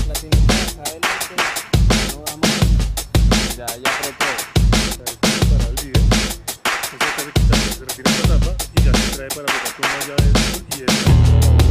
La tienes adelante, no vamos. Ya apretó. Para el video, entonces acá se quita, se retira esta tapa y ya se trae para apretar con una llave de y